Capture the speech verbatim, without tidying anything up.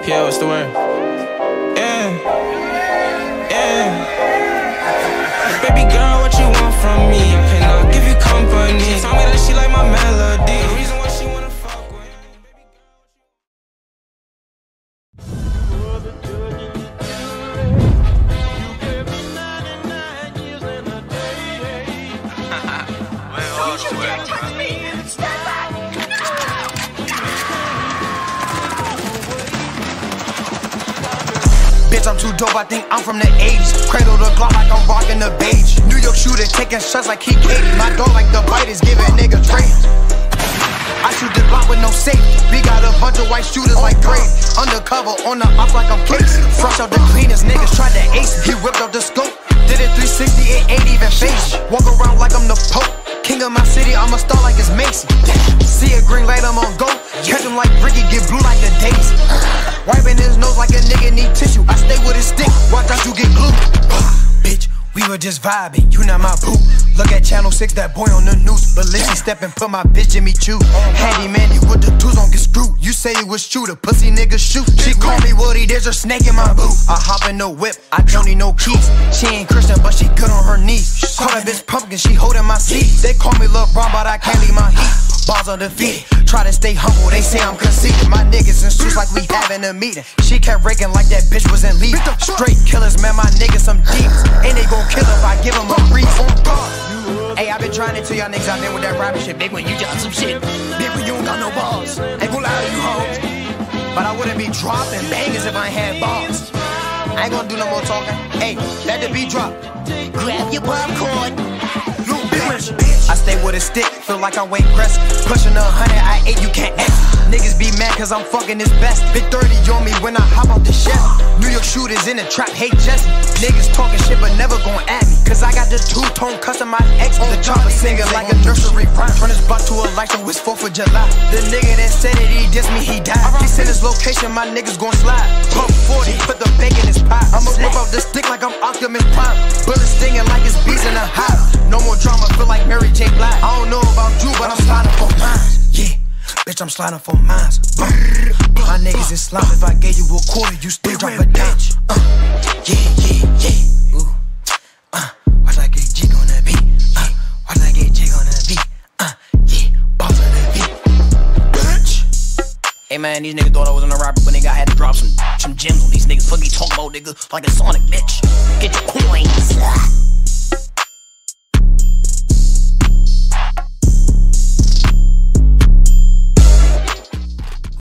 Pierre, what's the word? Yeah, yeah. Baby girl, what you want from me? I cannot give you company. Tell me that she like my melody. The reason why she wanna fuck with me. Touch me! Stand back! Bitch, I'm too dope, I think I'm from the eighties. Cradle the Glock like I'm rocking the beige. New York shooter taking shots like he Katie. My dog like the biters, giving nigga trade. I shoot the Glock with no safety. We got a bunch of white shooters like Brady. Undercover on the ops like I'm Casey. Fresh out the cleanest, niggas tried to ace me. He whipped up the scope, did it three sixty, it ain't even face. Walk around like I'm the Pope. King of my city, I'm a star like it's Macy. See a green light, I'm on go. Catch him like Ricky, get blue like the daisy. Wiping his nose like a nigga need tissue. I stay with his stick, watch out you get glued. Bitch, we were just vibing, you not my boo. Look at Channel six, that boy on the news. But Lizzie step and put my bitch Jimmy Choo. Handy Mandy with the tools don't get screwed. You say it was true, the pussy nigga shoot. She call me Woody, there's a snake in my boot. I hop in the whip, I don't need no keys. She ain't Christian, but she good on her knees. Call that bitch pumpkin, she holding my seat. They call me Lil' Bron, but I can't leave my heat. Balls undefeated, try to stay humble, they say I'm conceited. My niggas in suits like we having a meeting. She kept raking like that bitch was in lead. Straight killers, man, my niggas some demons. And they gon' kill if I give them a reason. Hey, I been trying to tell y'all niggas out there with that rapping shit. Big when you drop some shit, big when you don't got no balls. Ain't gon' lie to you hoes, but I wouldn't be dropping bangers if I ain't had balls. I ain't gonna do no more talking. Hey, let the beat drop. Grab your popcorn. Little bitch. I stay with a stick, feel like I Wayne Crest. Pushing a hundred, I ate, you can't X. Niggas be mad cause I'm fucking this best. Big thirty on me when I hop out the chef. New York shooters in the trap, hate Jesse. Niggas talking shit but never gon' at me. Cause I got the two-tone customized X. The chopper singing like a nursery rhyme. Turn his butt to a light show, it's fourth of July. The nigga that said it, he dissed me, he died. He sent his location, my niggas gon' slide. Pump forty, put the bacon in his pie. I'ma whip out the stick like I'm Optimus Prime. Bullets stinging like it's bees in a hive. No more drama, feel like Mary J. Blige. I don't know about you, but I'm sliding for mines. Yeah, bitch, I'm sliding for mines. Uh, my niggas is slime. If I gave you a quarter, you still drop a dime. Uh, yeah, yeah, yeah. Ooh. Uh, watch I get jig on the beat. Uh, watch I get jig on the beat. Uh, yeah, balls on the beat. Bitch. Hey man, these niggas thought I was in a rapper, but nigga I had to drop some some gems on these niggas. Fuck me talking about nigga like a Sonic bitch. Get your coins.